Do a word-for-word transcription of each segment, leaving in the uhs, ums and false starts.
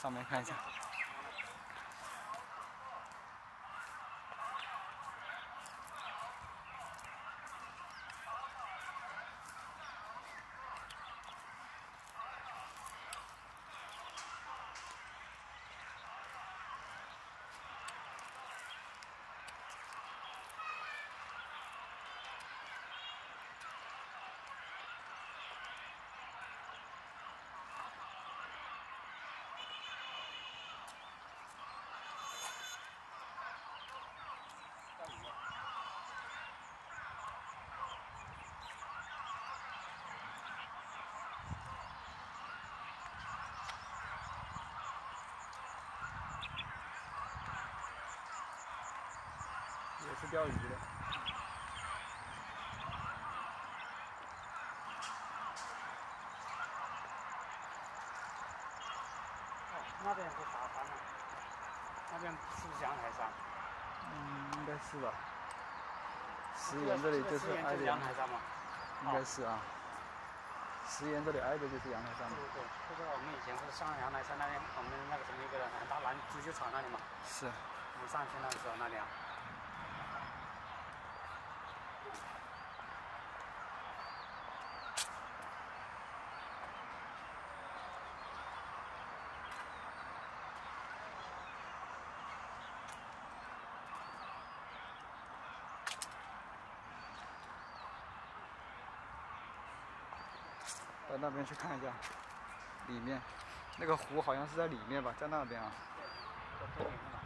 上面看一下。也是钓鱼的。 哦，那边是沙滩啊，那边是不是阳台山？ 嗯，应该是吧。石岩这里就是挨着阳台山嘛。 应该是啊。石岩这里挨着就是阳台山。 对对对，就是我们以前不是上阳台山那边，我们那个什么一个很大篮足球场那里嘛。 是。 我们上去那时候那里啊。 到那边去看一下，里面那个湖好像是在里面吧，在那边啊。 对，在里面了。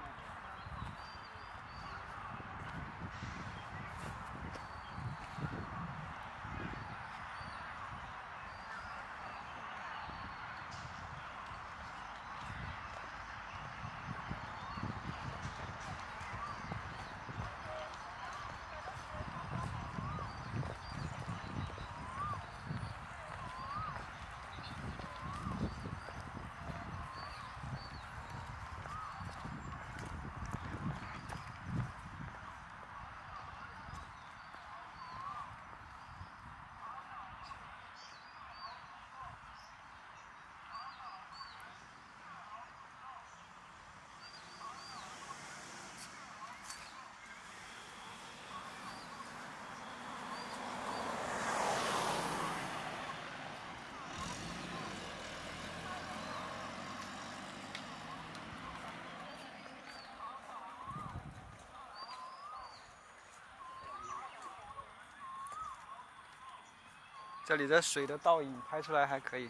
这里的水的倒影拍出来还可以。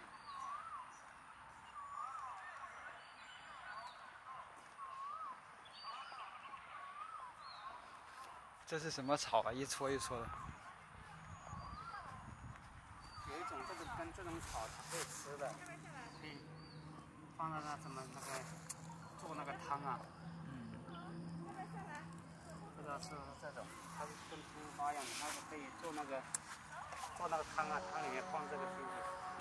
这是什么草啊？一撮一撮的。 有一种这个跟这种草是可以吃的，可以放在那什么那个做那个汤啊。嗯。不知道是不是这种，它是跟葱花一样的，那个可以做那个。 做那个汤啊，汤里面放这个进去，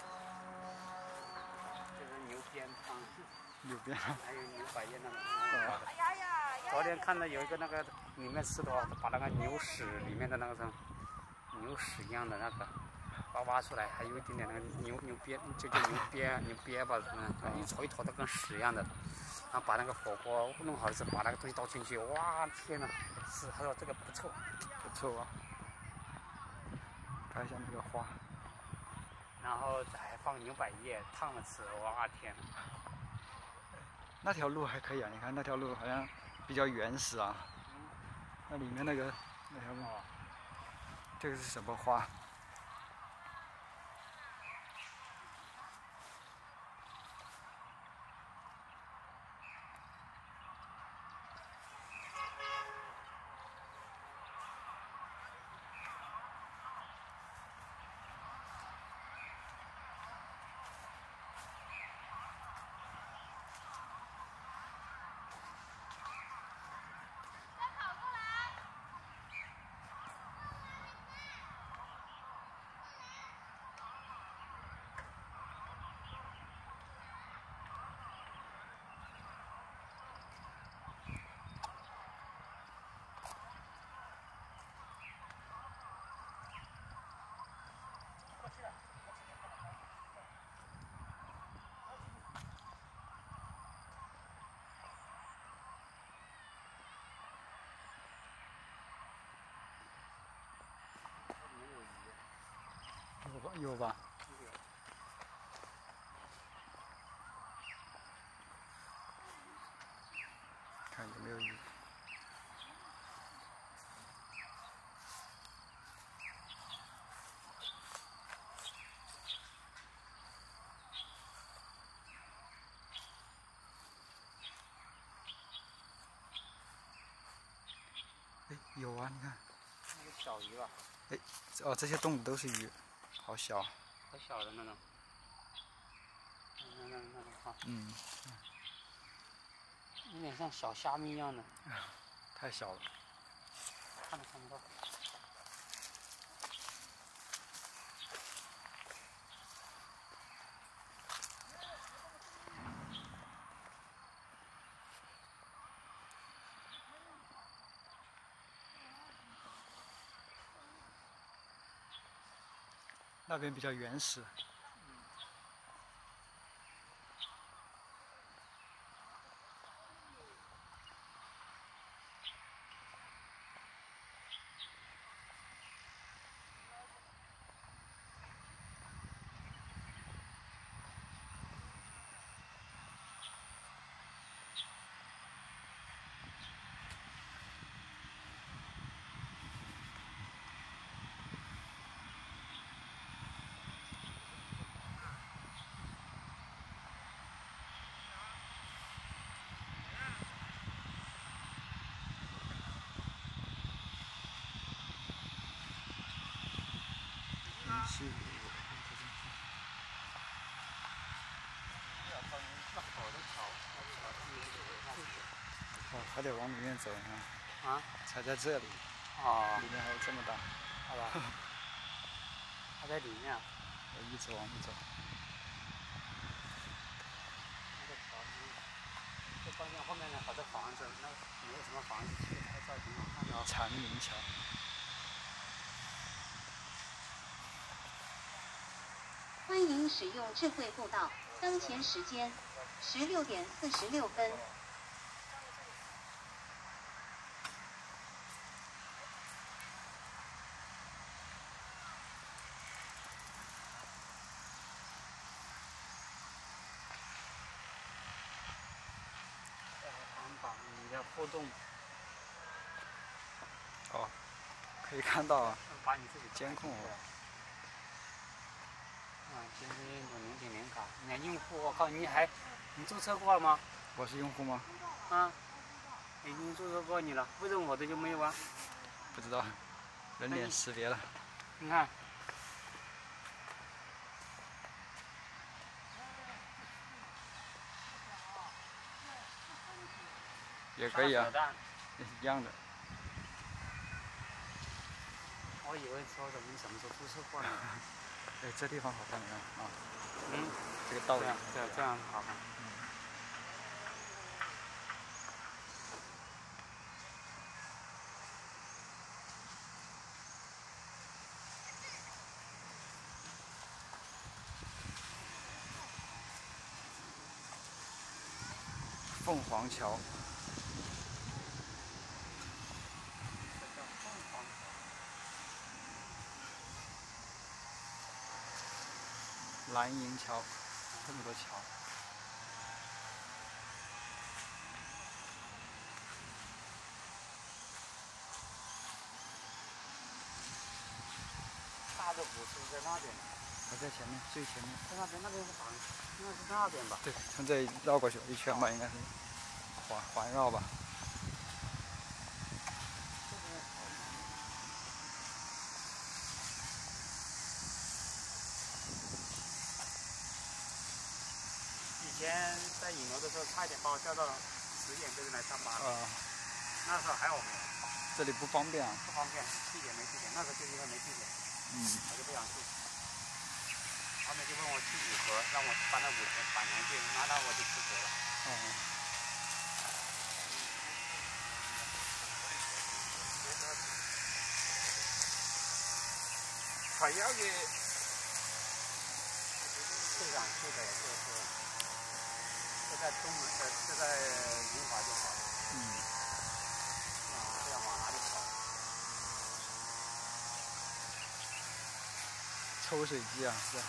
就是牛鞭汤。 牛鞭。 还有牛百叶那种。哦。昨天看到有一个那个里面吃的话，把那个牛屎里面的那个什么牛屎一样的那个挖挖出来，还有一点点那个牛牛鞭，就叫牛鞭牛鞭吧，嗯，一坨一坨的跟屎一样的。然后把那个火锅弄好之后，把那个东西倒进去，哇，天哪！是，他说这个不臭， 不臭啊。 拍一下那个花， 然后还放牛百叶烫着吃，哇天！ 那条路还可以啊，你看那条路好像比较原始啊。嗯、那里面那个那条路，哦、这个是什么花？ 有吧？ 有。 看有没有鱼。哎，有啊，你看。 那个小鱼吧。 哎，哦，这些动物都是鱼，好小。 好小的那种。那那那种哈。 嗯。 有点像小虾米一样的。 太小了。 看都看不到。 那边比较原始。是。哦，还得往里面走呢。 啊？ 才在这里。 哦。 里面还有这么大。 好吧。还在里面。 我一直往里走。 那个桥，就关键后面的好多房子，那没有什么房子，其实拍照挺好看的。 长明桥。 欢迎使用智慧步道，当前时间十六点四十六分。 把你的互动。 哦，可以看到啊。 把你自己监控。 啊，今天有零点零卡，你看用户，我靠，你还，你注册过了吗？ 我是用户吗？ 啊，已经注册过你了，为什么我的就没有啊？ 不知道，人脸识别了。 你看。 也可以啊。一样的。 我以为说的你什么时候注册过呢？ 哎，这地方好看，你看啊。 嗯。 这个道理。 对，这样好看。 嗯。凤凰桥。蓝银桥，这么多桥。 大的湖是不是在那边？ 我在前面，最前面。 在那边，那边是环，应该是那边吧？ 对，从这里绕过去一圈吧，应该是环环绕吧。 以前在引流的时候，差一点把我叫到十点这边来上班。 啊。 那时候还好没有。 这里不方便啊。 不方便，地点没地点，那时候就因为没地点。 嗯。 我就不想去。他们就问我去五河，让我搬到五河板南去，那那我就辞职了。 哦。还要给。 最想去的就是，就在东门，呃，就在明华就好了。 嗯。 啊，这样往哪里跑？ 抽水机啊，是吧？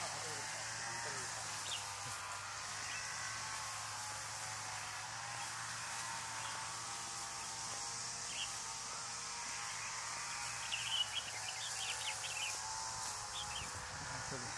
这里。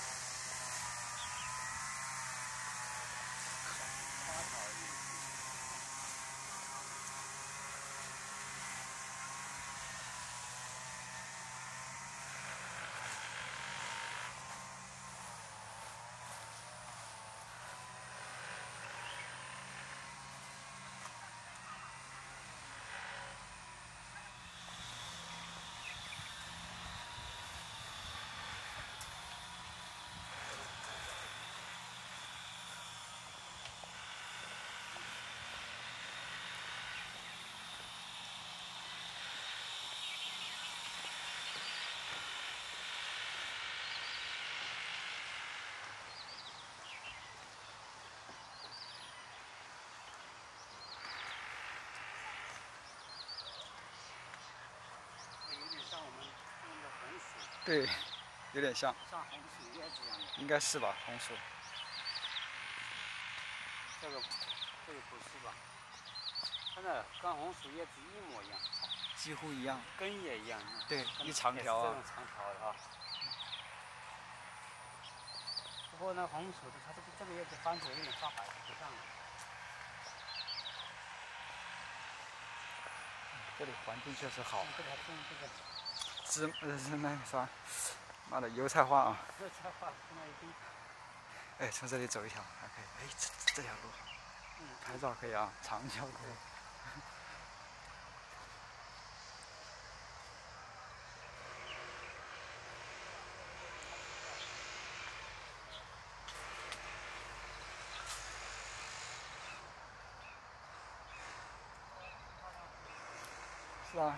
对，有点像。 像红薯叶子一样的。 应该是吧，红薯。 这个，这个不是吧？真的跟红薯叶子一模一样。 几乎一样。 根也一样。 对，一长条啊。 这种长条的啊。不过呢，红薯的它这个这个叶子翻起来有点发白，不像了。 这里环境确实好。 这个种这个。 芝呃是那个啥，妈的油菜花啊！ 油菜花现在已经。 哎，从这里走一条还可以。哎，这这条路，嗯，拍照可以啊，长条可以。是啊。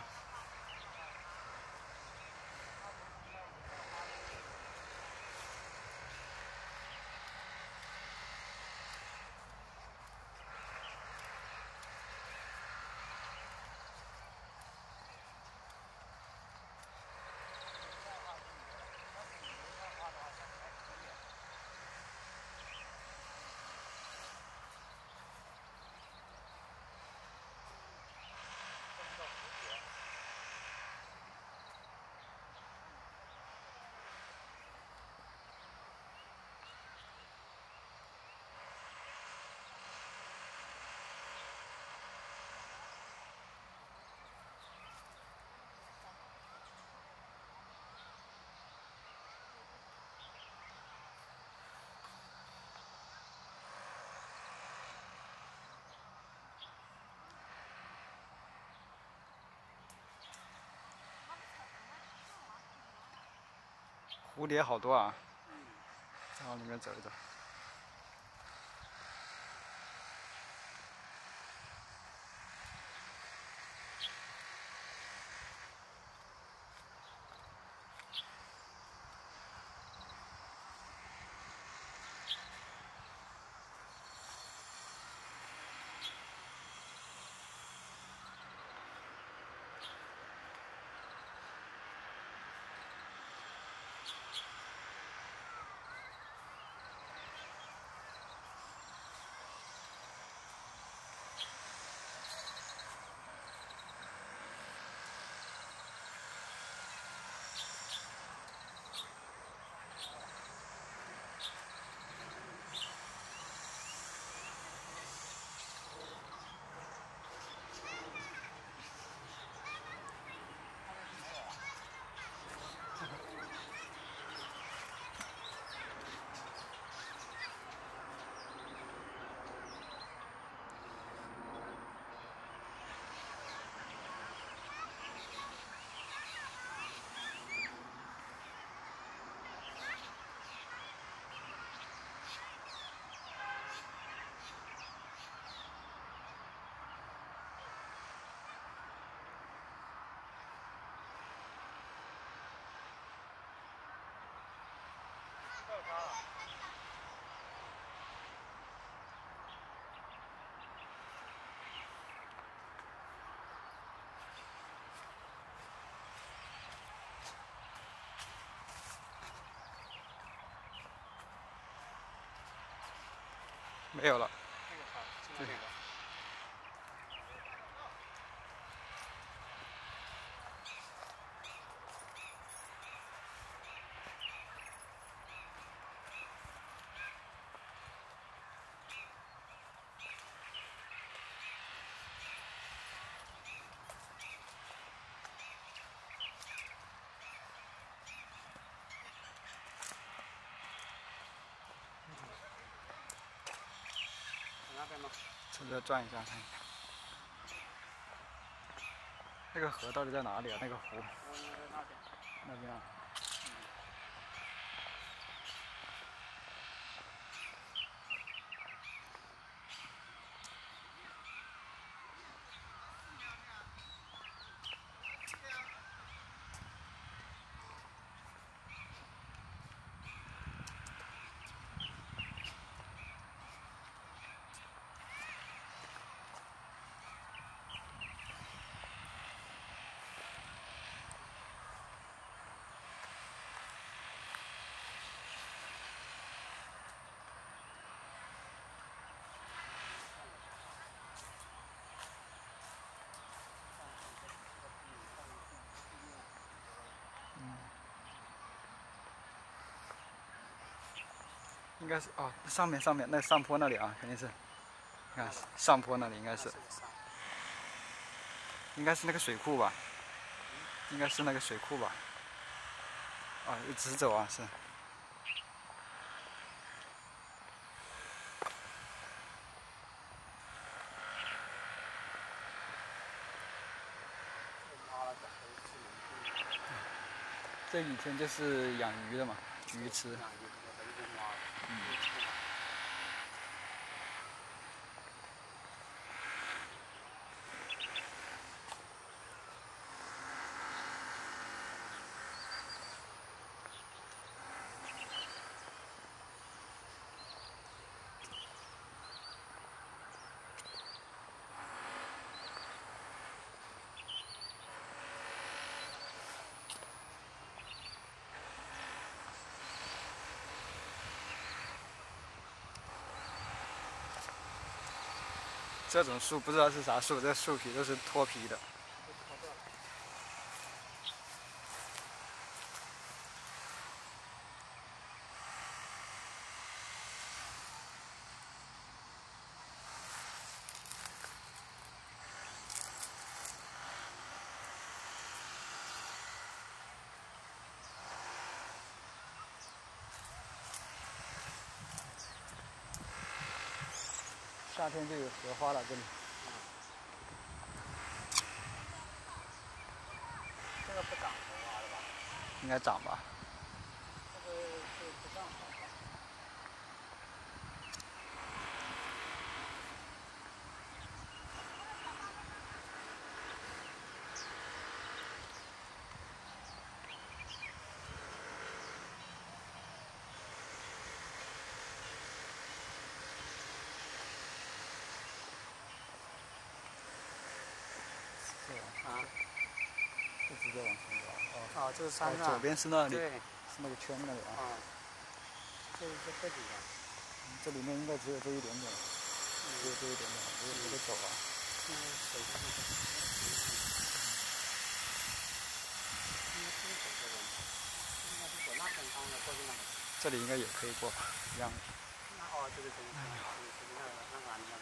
蝴蝶好多啊！再往里面走一走。 没有了。 这个好，这个。那边吗？ 趁着转一下看一下。那个河到底在哪里啊？那个湖？ 那边。 那边啊。应该是哦，上面上面那上坡那里啊，肯定是，你看上坡那里应该是，应该是那个水库吧，应该是那个水库吧，啊，直走啊是。这以前就是养鱼的嘛，鱼池。嗯。这种树不知道是啥树，这树皮都是脱皮的。夏天就有荷花了，这里。 这个不长荷花的吧？ 应该长吧。 这个是不长荷花。啊， 就直接往前走。哦， 哦，这是山上。 左边是那里， 对， 是那个圈那里啊。 啊，这是这几个。 这里面应该只有这一点点，只有这一点点，我我得走啊。 嗯，手上应该是走这个，应该是走那边方的，过去那个。 这里应该也可以过吧，一样的。 那哦，对对对，对对，那个那个安全。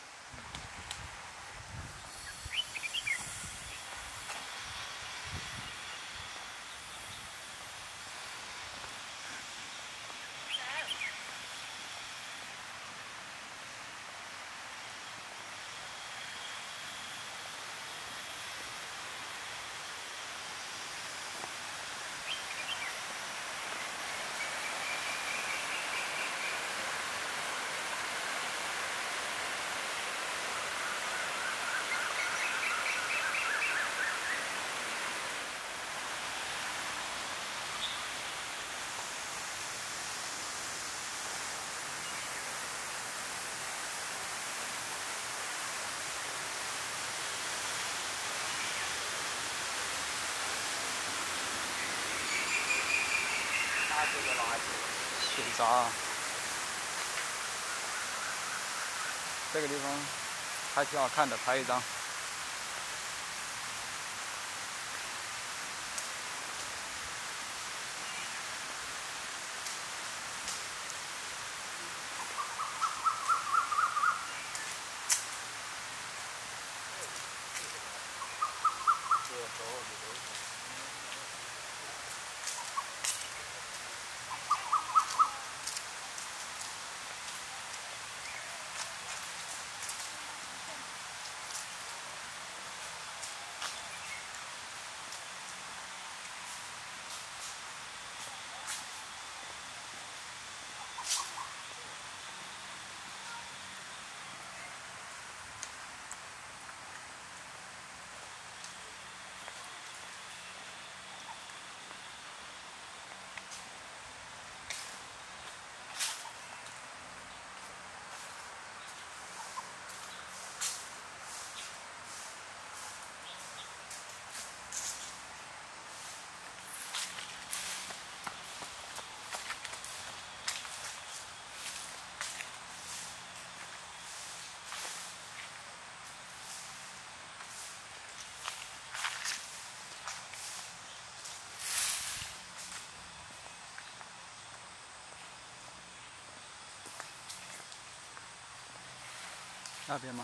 水闸啊。 这个地方还挺好看的，拍一张。那边吗？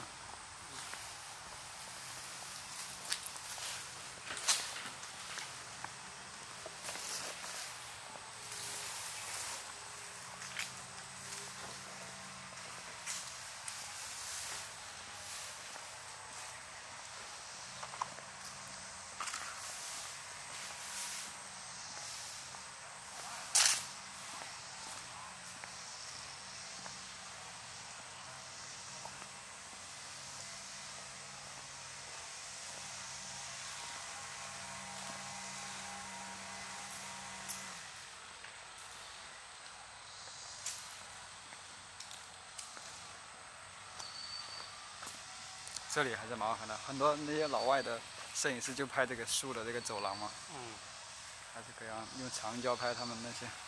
这里还是蛮好看的，很多那些老外的摄影师就拍这个树的这个走廊嘛。嗯。还是可以啊，用长焦拍他们那些。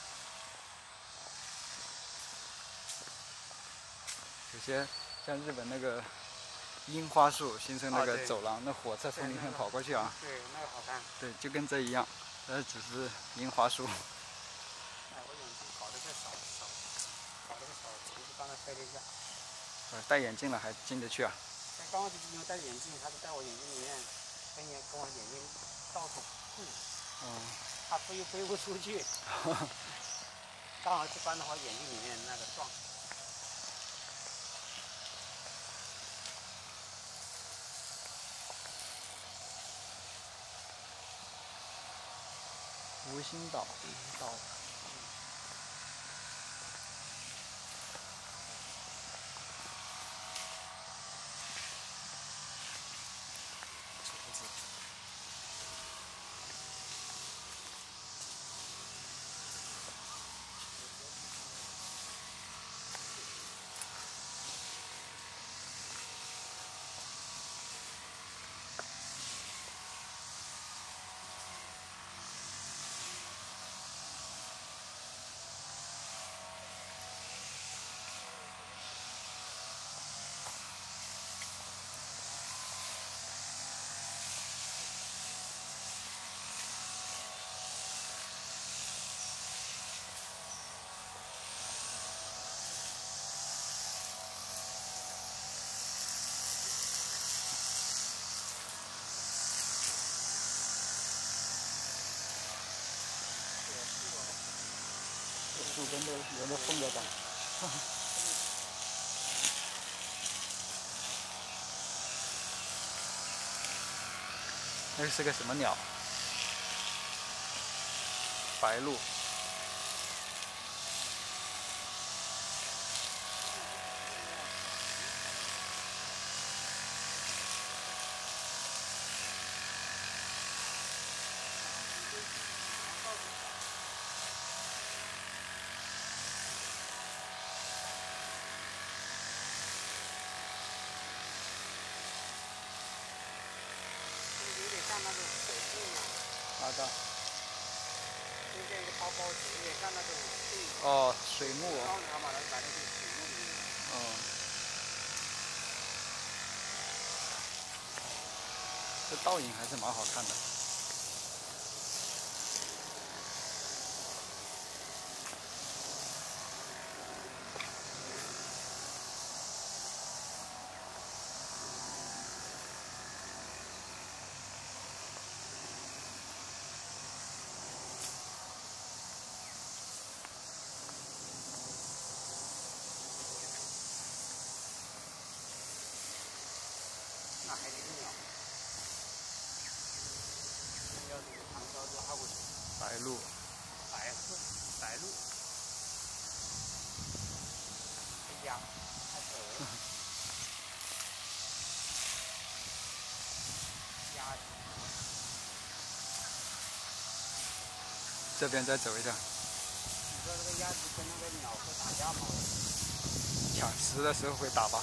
有些像日本那个樱花树形成那个走廊，啊、那火车从里面跑过去啊。 对，那个好看。 对，就跟这一样，但只是樱花树。 哎，我眼睛搞得太少少，搞得太少，其实刚才拍了一下。 呃，戴眼镜了还进得去啊？ 刚刚就因为戴眼镜，他就在我眼睛里面，跟眼跟我眼睛到处碰。嗯。他飞飞不出去。刚好一般的话，眼睛里面那个撞。 无心岛，岛。树根都有点风格感。那是个什么鸟？白鹭。 像那种水木一样。 哪个？ 就像一个包包纸，有点像那种。 哦，水木。 刚才把它摆在这个水木里面。 哦。 这倒影还是蛮好看的。 那还得鸟，要这个长条拉过去。 白鹭， 白鹤，白鹭，哎呀，还走。鸭子。 这边再走一下。 你说这个鸭子跟那个鸟会打架吗？ 抢食的时候会打吧。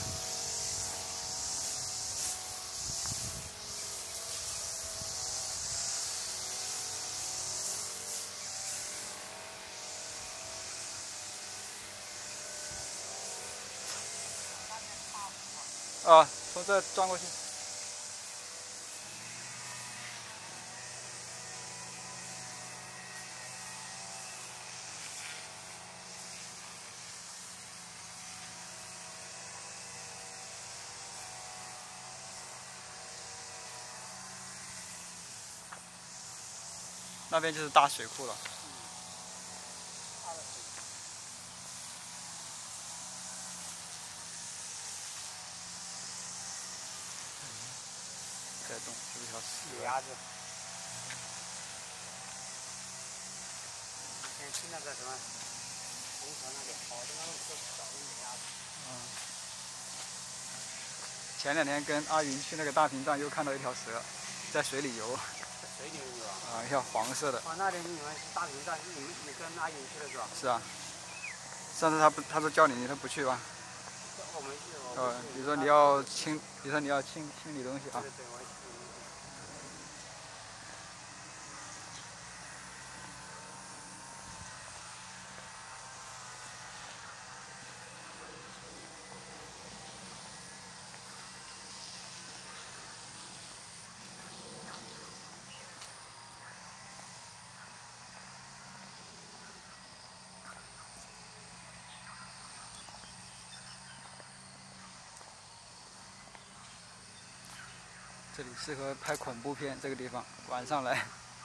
啊，从这转过去。那边就是大水库了。在动，是不是条蛇？ 鸭子。以前去那个什么虹桥那里，好多那种小的鸭子。 嗯。前两天跟阿云去那个大屏障，又看到一条蛇，在水里游。 在水里游啊？ 啊，一条黄色的。 哦，那里你们是大屏障，你们你跟阿云去了是吧？ 是啊。上次他不，他说叫你，他不去吧？ 我没去。 呃，你说你要清，你说你要清清理东西啊。 对对，我。 这里适合拍恐怖片，这个地方晚上来。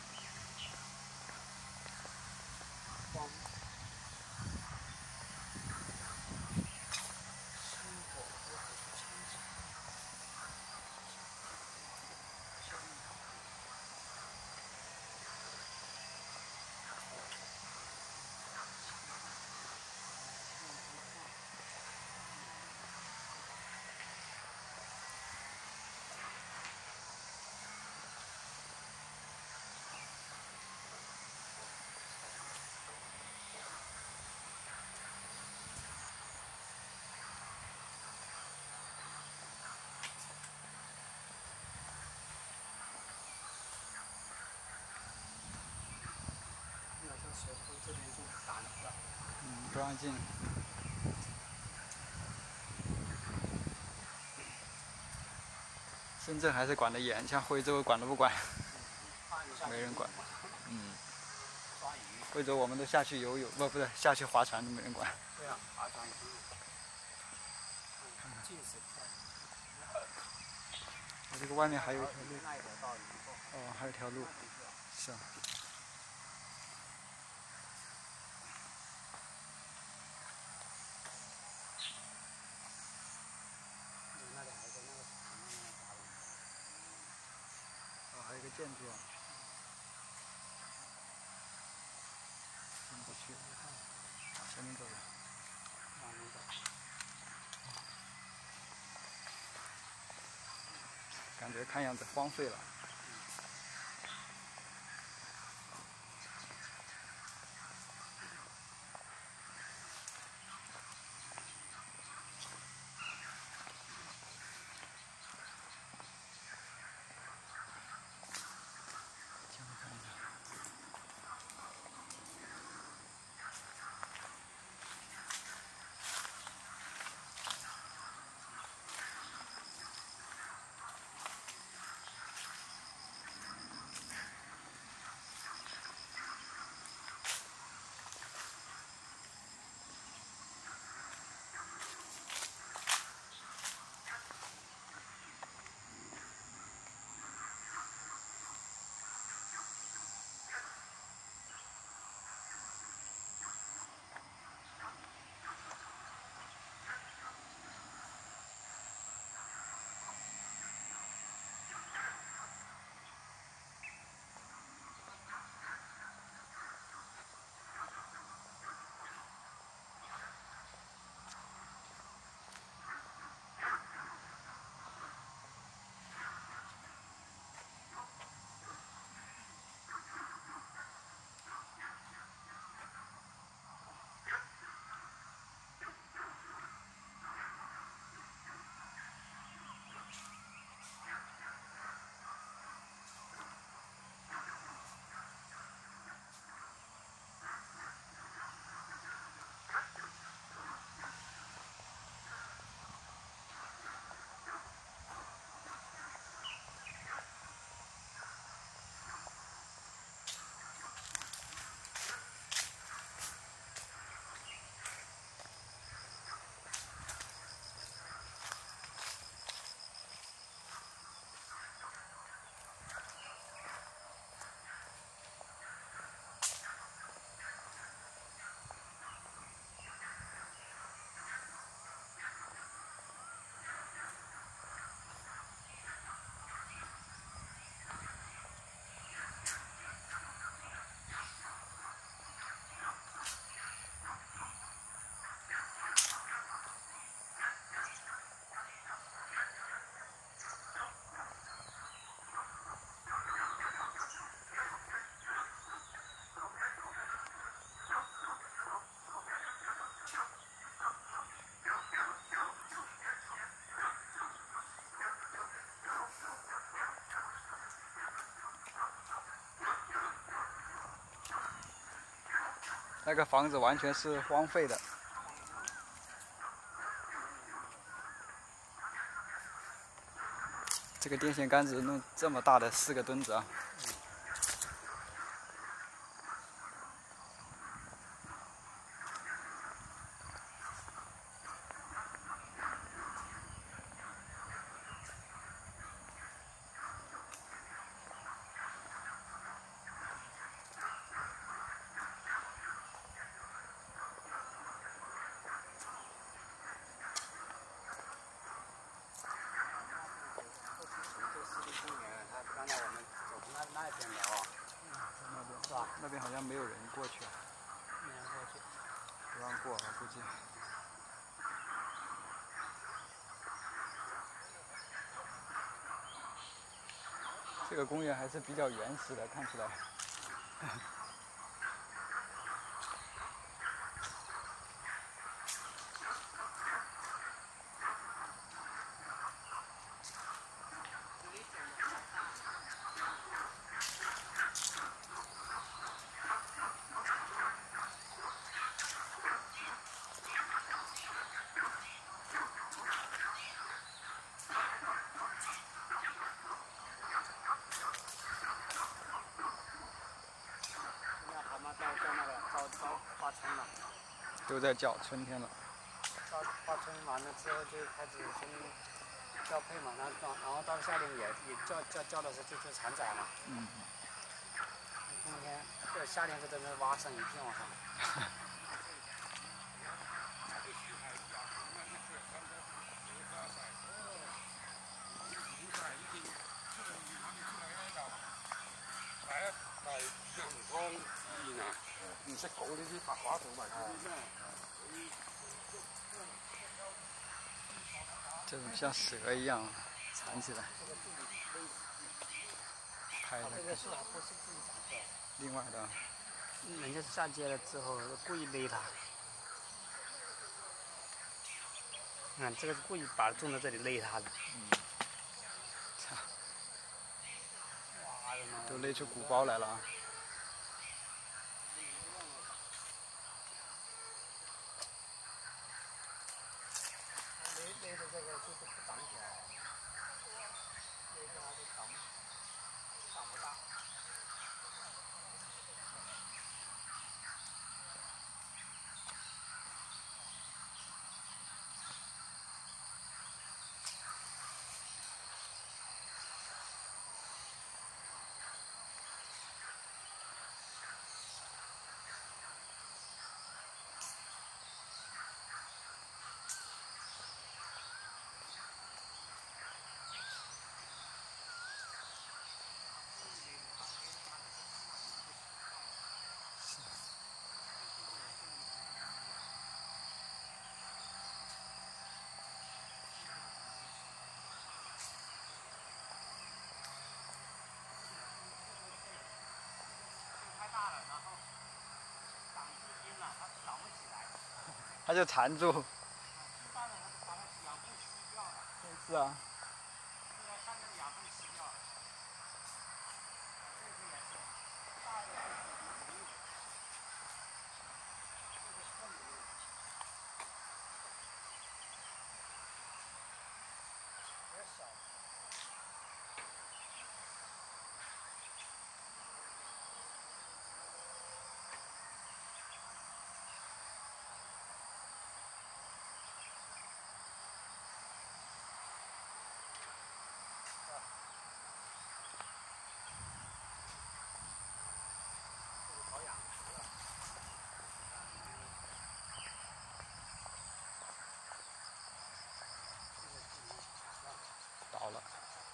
这边就打了。 嗯，不让进。深圳还是管得严，像惠州管都不管，没人管。嗯。惠州我们都下去游泳，不不是下去划船都没人管。 对啊，划船也可以。近水看。 我这个外面还有一条路。哦，还有条路。是啊。还有一个建筑啊，进不去，往前面走了，往前走，感觉看样子荒废了。 那个房子完全是荒废的。这个电线杆子弄这么大的四个墩子啊！那边好像没有人过去啊， 没人过去， 不让过啊，估计。这个公园还是比较原始的，看起来。都在叫，春天了。 到到春完了之后就开始从交配嘛，然后到然后到了夏天也也叫叫叫的是就就产崽嘛。 嗯。 冬天这夏天就在那挖上一片往上。 唔識講呢啲白話同埋嗰啲咩？ 这种像蛇一样缠起来，拍的。 这个树还不是自己长出来的。 另外的。 人家下街了之后故意勒它。你看这个是故意把它种在这里勒它的。 嗯。操！都勒出鼓包来了啊！ 勒的这个就是不长起来，勒的还是长长不大。 它就缠住。是啊。倒了。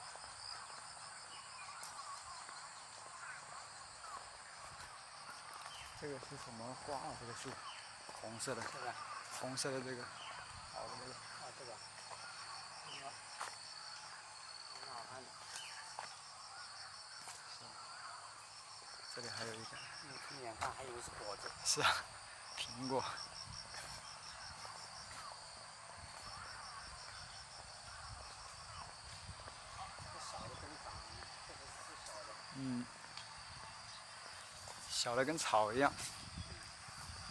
这个是什么花啊？这个树，红色的， 这个， 红色的这个，好的这个。 啊，这个，这个，挺好看的。 这里还有一个。 嗯，一眼看还以为是果子。 是啊，苹果。嗯，小的跟草一样。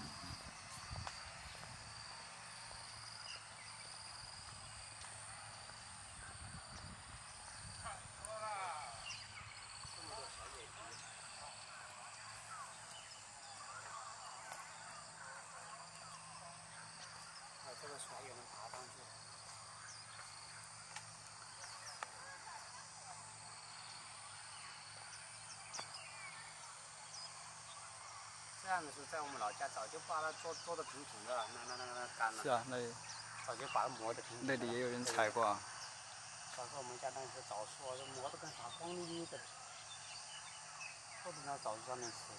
这样的是在我们老家早就把它做做的平平的了，那那那那干了。 是啊，那早就把它磨得平平的。 那里也有人采过啊。 小时候我们家那些枣树啊，就磨得跟啥光溜溜的，坐在那枣树上面吃。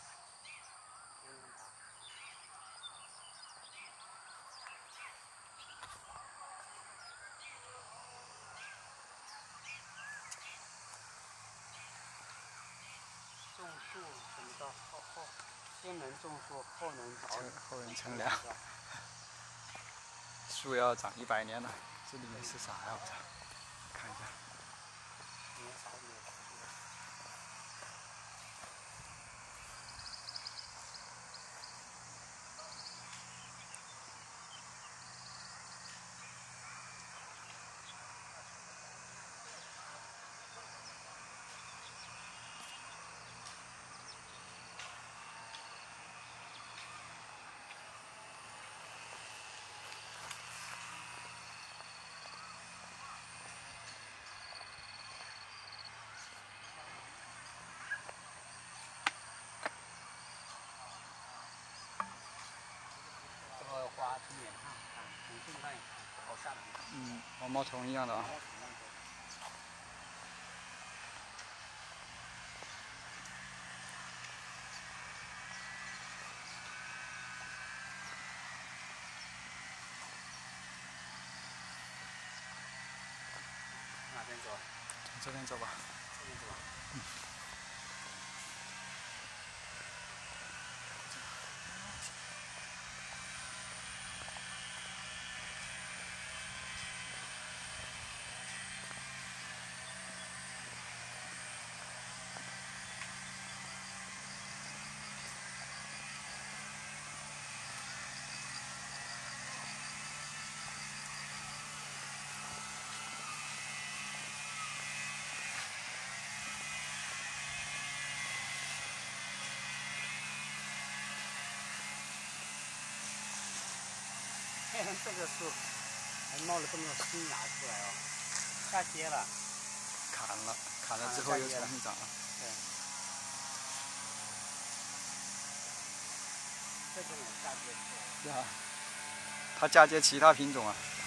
种树什么的，后后先能种树，后能着后人乘凉。树要长一百年了，这里面是啥呀？我操，看一下。 花从远看，看从近看也看，好吓人。 嗯，毛毛虫一样的啊。 哪边走？ 从这边走吧。 这边走吧。 嗯。 这个树还冒了这么多新芽出来哦，下结了。 砍了，砍了之后又重新长了。 对。这种有嫁接出来。 是啊，它嫁接其他品种啊。